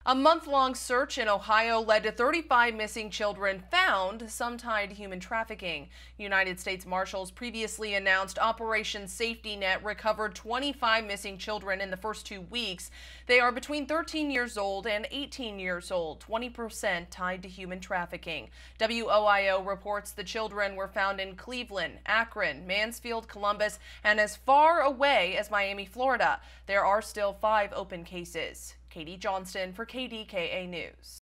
A month-long search in Ohio led to 35 missing children found, some tied to human trafficking. United States Marshals previously announced Operation Safety Net recovered 25 missing children in the first 2 weeks. They are between 13 years old and 18 years old, 20% tied to human trafficking. WOIO reports the children were found in Cleveland, Akron, Mansfield, Columbus, and as far away as Miami, Florida. There are still 5 open cases. Johnston for KDKA News.